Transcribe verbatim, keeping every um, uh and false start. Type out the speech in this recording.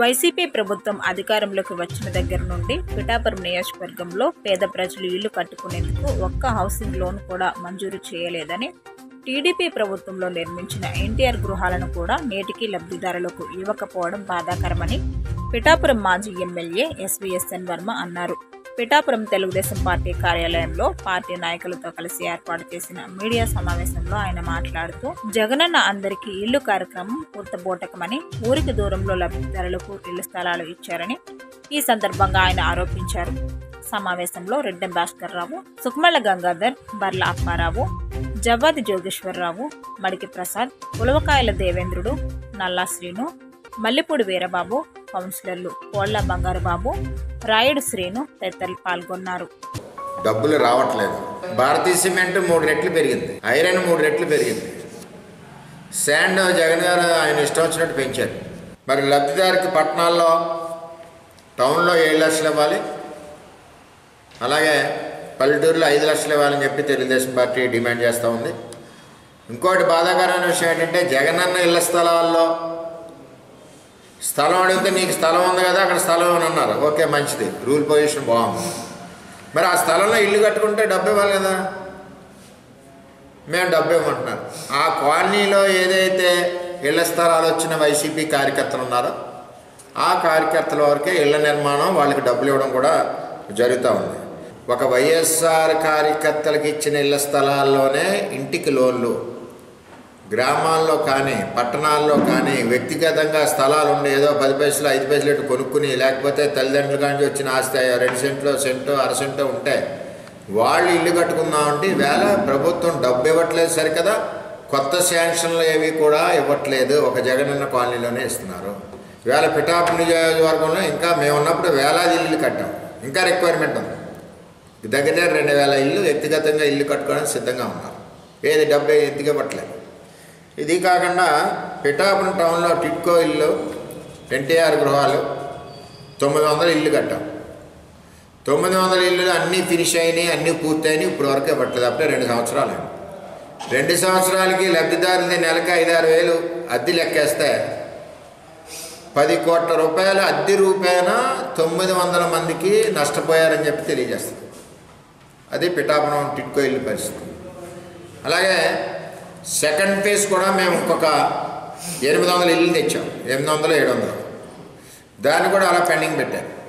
YCP ప్రభుత్వం అధికారంలోకి వచ్చిన దగ్గర నుండి పిఠాపురం నియోజకవర్గంలో పేద ప్రజలు ఇళ్లు కట్టుకునేందుకు ఒక్క హౌసింగ్ లోన్ కూడా మంజూరు చేయలేదని, టీడీపీ ప్రభుత్వంలో నిర్మించిన ఎన్టీఆర్ గృహాలను కూడా నేటికి లబ్ధిదారులకు ఇవ్వకపోవడం బాధాకరమని పిఠాపురం మాజీ ఎమ్మెల్యే ఎస్వీఎస్ఎన్ వర్మ అన్నారు. పిఠాపురం తెలుగుదేశం పార్టీ కార్యాలయంలో పార్టీ నాయకులతో కలిసి ఏర్పాటు చేసిన మీడియా సమావేశంలో ఆయన మాట్లాడుతూ, జగనన్న అందరికీ ఇల్లు కార్యక్రమం పూర్తబోటకమని, ఊరికి దూరంలో లబ్ధిదారులకు ఇళ్ల స్థలాలు ఇచ్చారని ఈ సందర్భంగా ఆయన ఆరోపించారు. సమావేశంలో రెడ్డెం భాస్కర్ రావు, సుకుమళ్ళ గంగాధర్, బర్ల అప్పారావు, జవ్వాది జోగేశ్వరరావు, మడికి ప్రసాద్, ఉలవకాయల దేవేంద్రుడు, నల్లా శ్రీను, మల్లెపూడి వీరబాబు, కౌన్సిలర్లు కోళ్ల బంగారుబాబు, రాయుడు శ్రీను తదితరులు పాల్గొన్నారు. డబ్బులు రావట్లేదు. భారతీయ సిమెంట్ మూడు రెట్లు పెరిగింది, ఐరన్ మూడు రెట్లు పెరిగింది, శాండ్ జగన్ గారు ఆయన ఇష్టం వచ్చినట్టు పెంచారు. మరి లబ్ధిదారికి పట్టణాల్లో టౌన్లో ఏడు లక్షలు ఇవ్వాలి, అలాగే పల్లెటూరులో ఐదు లక్షలు ఇవ్వాలని చెప్పి తెలుగుదేశం పార్టీ డిమాండ్ చేస్తూ ఉంది. ఇంకోటి బాధాకరమైన విషయం ఏంటంటే, జగనన్న ఇళ్ల స్థలాల్లో స్థలం అడిగితే నీకు స్థలం ఉంది కదా అక్కడ స్థలం అని అన్నారు. ఓకే, మంచిది, రూల్ పొజిషన్ బాగుంది. మరి ఆ స్థలంలో ఇల్లు కట్టుకుంటే డబ్బు ఇవ్వాలి కదా, మేము డబ్బు ఇవ్వమంటున్నారు. ఆ కాలనీలో ఏదైతే ఇళ్ల స్థలాలు వచ్చిన వైసీపీ కార్యకర్తలు ఉన్నారో ఆ కార్యకర్తల వరకే ఇళ్ల నిర్మాణం, వాళ్ళకి డబ్బులు ఇవ్వడం కూడా జరుగుతూ ఉంది. ఒక వైఎస్ఆర్ కార్యకర్తలకు ఇచ్చిన ఇళ్ల స్థలాల్లోనే ఇంటికి లోన్లు, గ్రామాల్లో కానీ పట్టణాల్లో కానీ వ్యక్తిగతంగా స్థలాలు ఉండి ఏదో పది పైసలు ఐదు పైసలు ఇటు కొనుక్కుని, లేకపోతే తల్లిదండ్రుల కానీ వచ్చిన ఆస్తి రెండు సెంట్లో సెంటో అర సెంటో ఉంటే వాళ్ళు ఇల్లు కట్టుకుందామంటే వేళ ప్రభుత్వం డబ్బు ఇవ్వట్లేదు సరికదా, కొత్త శాంక్షన్లు ఏవి కూడా ఇవ్వట్లేదు, ఒక జగనన్న కాలనీలోనే ఇస్తున్నారు. వేళ పిఠాపురం నియోజకవర్గంలో ఇంకా మేము ఉన్నప్పుడు వేలాది ఇల్లు కట్టాం, ఇంకా రిక్వైర్మెంట్ ఉంది. దగ్గర దగ్గర రెండు వేల ఇల్లు వ్యక్తిగతంగా ఇల్లు కట్టుకోవడానికి సిద్ధంగా ఉన్నారు. ఏది డబ్బు ఎందుకు ఇవ్వట్లేదు. ఇది కాకుండా పిఠాపురం టౌన్లో టిట్కో ఇల్లు, ఎన్టీఆర్ గృహాలు తొమ్మిది వందల ఇల్లు కట్టాం. తొమ్మిది వందల ఇల్లు అన్నీ ఫినిష్ అయినాయి, అన్నీ పూర్తయినాయి, ఇప్పుడు వరకు ఇవ్వట్లేదు. అప్పుడే రెండు సంవత్సరాలు అయింది. రెండు సంవత్సరాలకి లబ్ధిదారులది నెలకి ఐదారు వేలు అద్దె లెక్కేస్తే పది కోట్ల రూపాయలు అద్దె రూపాయన తొమ్మిది వందల మందికి నష్టపోయారని చెప్పి తెలియజేస్తుంది. అది పిఠాపురం టిట్కో ఇల్లు పరిస్థితి. అలాగే సెకండ్ ఫేజ్ కూడా మేము ఇంకొక ఎనిమిది వందల ఇల్లు తెచ్చాం, ఎనిమిది వందలు ఏడు వందలు దాన్ని కూడా అలా పెండింగ్ పెట్టారు.